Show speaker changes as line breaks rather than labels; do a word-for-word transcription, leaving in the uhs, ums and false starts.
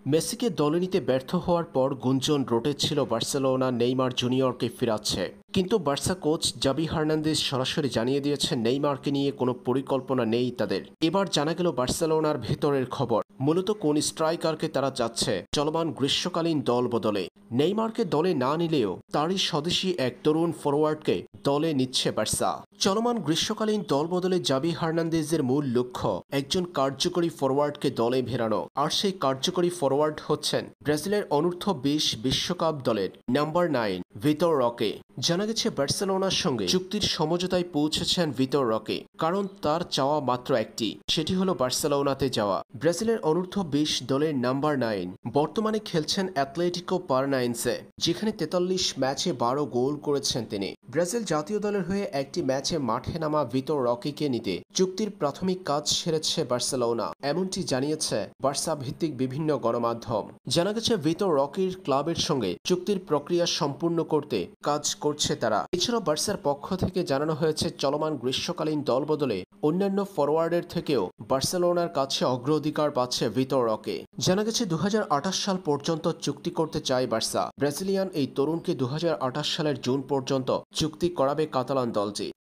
মেসিকে দলে নিতে ব্যর্থ হওয়ার পর গুঞ্জন রটেছিল বার্সেলোনা নেইমার জুনিয়রকে ফেরাচ্ছে, কিন্তু বার্সা কোচ জাবি হার্নান্দেজ সরাসরি জানিয়ে দিয়েছেন নেইমারকে নিয়ে কোনো পরিকল্পনা নেই তাদের। এবার জানা গেল বার্সেলোনার ভেতরের খবর, মূলত কোন স্ট্রাইকারকে তারা চাচ্ছে চলমান গ্রীষ্মকালীন দল বদলে। নেইমারকে দলে না নিলেও তারই স্বদেশী এক তরুণ ফরোয়ার্ডকে দলে নিচ্ছে বার্সা। চলমান গ্রীষ্মকালীন দল বদলে জাবি হার্নান্দেজের মূল লক্ষ্য একজন কার্যকরী ফরোয়ার্ডকে দলে ভেড়ানো, আর সেই কার্যকরী ফরোয়ার্ড হচ্ছেন ব্রাজিলের অনূর্ধ্ব বিশ বিশ্বকাপ দলের নাম্বার নাইন ভিতর রকে। জানা গেছে বার্সেলোনার সঙ্গে চুক্তির সমঝোতায় পৌঁছেছেন ভিতর রকে, কারণ তার চাওয়া মাত্র একটি, সেটি হলো বার্সেলোনাতে যাওয়া। ব্রাজিলের অনূর্ধ্ব বিশ দলের নাম্বার নাইন বর্তমানে খেলছেন অ্যাথলেটিকো পারনাইনসে, যেখানে তেতাল্লিশ ম্যাচে বারো গোল করেছেন তিনি। ব্রাজিল জাতীয় দলের হয়ে একটি ম্যাচে মাঠে নামা ভিতর রকিকে নিতে চুক্তির প্রাথমিক কাজ সেরেছে বার্সেলোনা, এমনটি জানিয়েছে বার্সা ভিত্তিক বিভিন্ন গণমাধ্যম। জানা গেছে ভিতর রকির ক্লাবের সঙ্গে চুক্তির প্রক্রিয়া সম্পূর্ণ করতে কাজ করছে তারা। এছাড়াও বার্সার পক্ষ থেকে জানানো হয়েছে চলমান গ্রীষ্মকালীন দল বদলে অন্যান্য ফরওয়ার্ডের থেকেও বার্সেলোনার কাছে অগ্রাধিকার পাচ্ছে ভিতর রকে। জানা গেছে দু হাজার আঠাশ সাল পর্যন্ত চুক্তি করতে চায় বার্সা। ব্রাজিলিয়ান এই তরুণকে দু হাজার আঠাশ সালের জুন পর্যন্ত চুক্তি করাবে কাতালান দলটি।